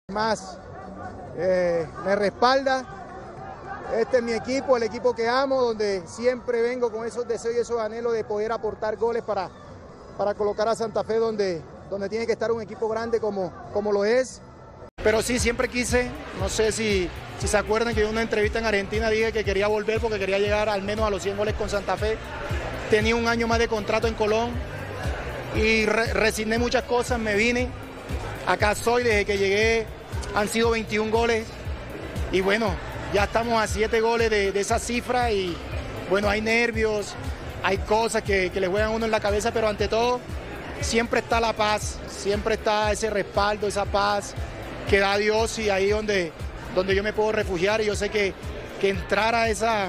Más me respalda. Este es mi equipo, el equipo que amo, donde siempre vengo con esos deseos y esos anhelos de poder aportar goles para colocar a Santa Fe donde tiene que estar un equipo grande como lo es. Pero sí, siempre quise, no sé si se acuerdan que en una entrevista en Argentina dije que quería volver porque quería llegar al menos a los 100 goles con Santa Fe. Tenía un año más de contrato en Colón y resigné muchas cosas, me vine. Acá soy, desde que llegué han sido 21 goles y bueno, ya estamos a 7 goles de esa cifra y bueno, hay nervios, hay cosas que le juegan a uno en la cabeza, pero ante todo siempre está la paz, siempre está ese respaldo, esa paz que da Dios y ahí donde yo me puedo refugiar y yo sé que entrar a esa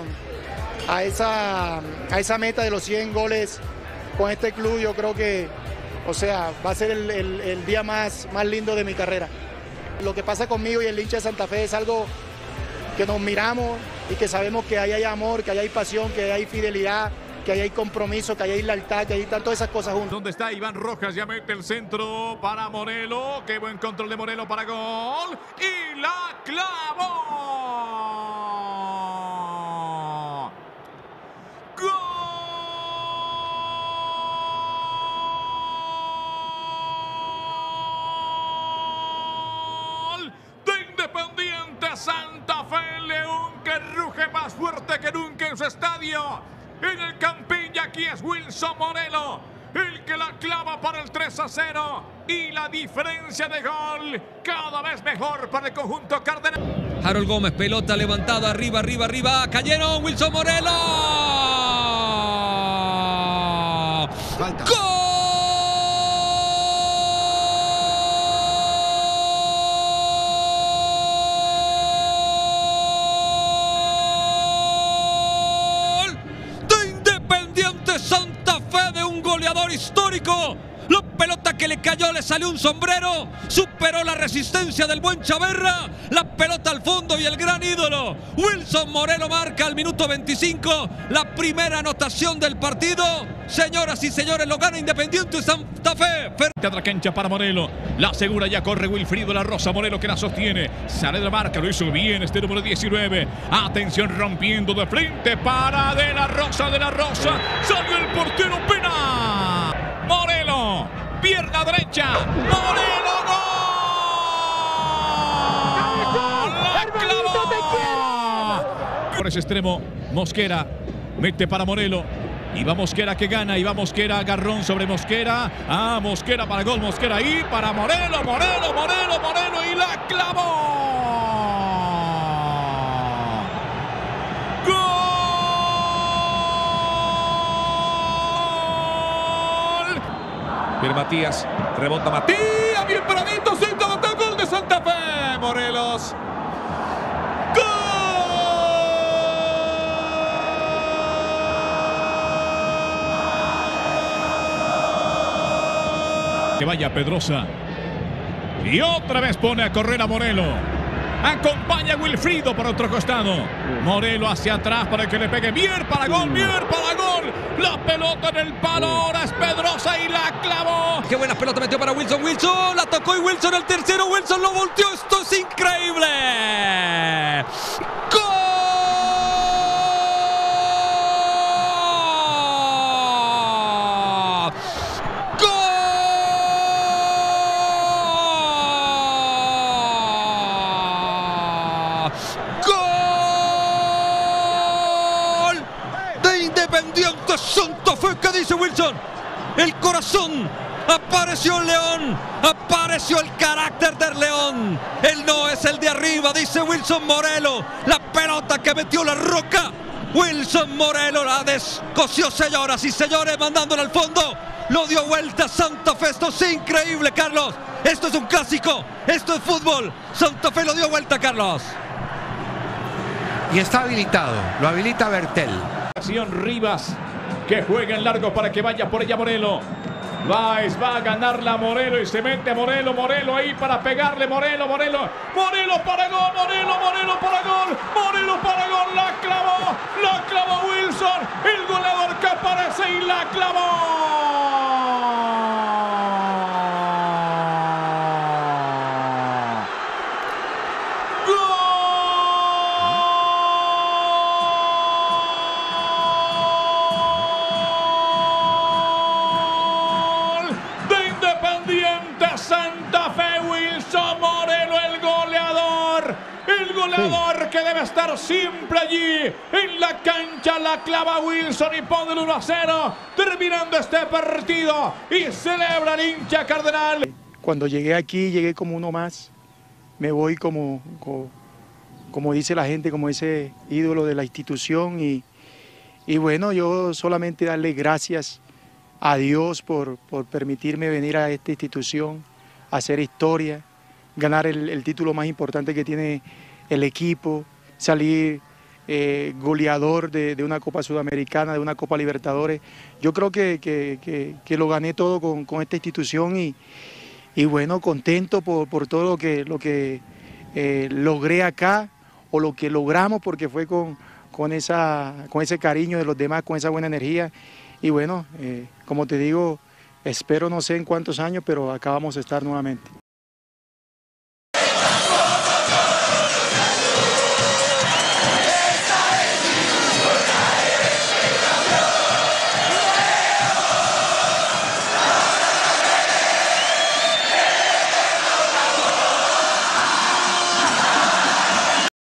meta de los 100 goles con este club, yo creo que, o sea, va a ser el día más lindo de mi carrera. Lo que pasa conmigo y el hincha de Santa Fe es algo que nos miramos y que sabemos que ahí hay amor, que ahí hay pasión, que ahí hay fidelidad, que ahí hay compromiso, que ahí hay lealtad, que ahí están todas esas cosas juntas. ¿Dónde está Iván Rojas? Ya mete el centro para Morelo. Qué buen control de Morelo para gol. Y la clavó. ¡Gol! Independiente Santa Fe, León que ruge más fuerte que nunca en su estadio. En el Campín, aquí es Wilson Morelo, el que la clava para el 3-0. Y la diferencia de gol cada vez mejor para el conjunto cardenal. Harold Gómez, pelota levantada, arriba, cayeron, Wilson Morelo. Falta. ¡Gol! Santa Fe, de un goleador histórico. La pelota que le cayó, le salió un sombrero, superó la resistencia del buen Chaverra, la pelota al fondo y el gran ídolo Wilson Morelo marca al minuto 25 la primera anotación del partido. Señoras y señores, lo gana Independiente Santa Fe. Frente a la cancha para Morelo, la asegura, ya corre Wilfrido La Rosa, Morelo que la sostiene, sale de la marca, lo hizo bien este número 19, atención, rompiendo de frente para De La Rosa, salió el portero, pena, Morelo, pierna derecha, Morelo, gol, la clavó. Por ese extremo, Mosquera, mete para Morelo. Y va Mosquera que gana, y va Mosquera, agarrón sobre Mosquera. Mosquera para gol, Mosquera ahí para Morelo, y la clavó. ¡Gol! Pero Matías, rebota Matías, bien paradito, centro, gol de Santa Fe, Morelos. Que vaya Pedrosa. Y otra vez pone a correr a Morelo. Acompaña a Wilfrido por otro costado. Morelo hacia atrás para que le pegue. Bien para gol. La pelota en el palo. Ahora es Pedrosa y la clavó. Qué buena pelota metió para Wilson. La tocó y Wilson el tercero. Wilson lo volteó. Esto es increíble. ¡Gol! ¡Gol! De Independiente Santa Fe, ¿qué dice Wilson? El corazón, apareció el León, apareció el carácter del León. Él no es el de arriba, dice Wilson Morelo. La pelota que metió La Roca, Wilson Morelo la descosió, señoras y señores, mandándola al fondo. Lo dio vuelta Santa Fe, esto es increíble, Carlos. Esto es un clásico, esto es fútbol. Santa Fe lo dio vuelta, Carlos. Y está habilitado, lo habilita Bertel. Rivas, que juega en largo para que vaya por ella Morelo. Va a ganarla Morelo y se mete Morelo ahí para pegarle, Morelo para gol, Morelo para gol, la clavó Wilson, el goleador que aparece y la clavó. goleador que debe estar siempre allí en la cancha, la clava Wilson y pone el 1-0, terminando este partido y celebra el hincha cardenal. Cuando llegué aquí, llegué como uno más, me voy como dice la gente, como ese ídolo de la institución y bueno, yo solamente darle gracias a Dios por permitirme venir a esta institución, hacer historia, ganar el título más importante que tiene el equipo, salir goleador de una Copa Sudamericana, de una Copa Libertadores. Yo creo que lo gané todo con esta institución y bueno, contento por todo lo que logré acá o lo que logramos, porque fue con ese cariño de los demás, con esa buena energía. Y bueno, como te digo, espero no sé en cuántos años, pero acá vamos a estar nuevamente.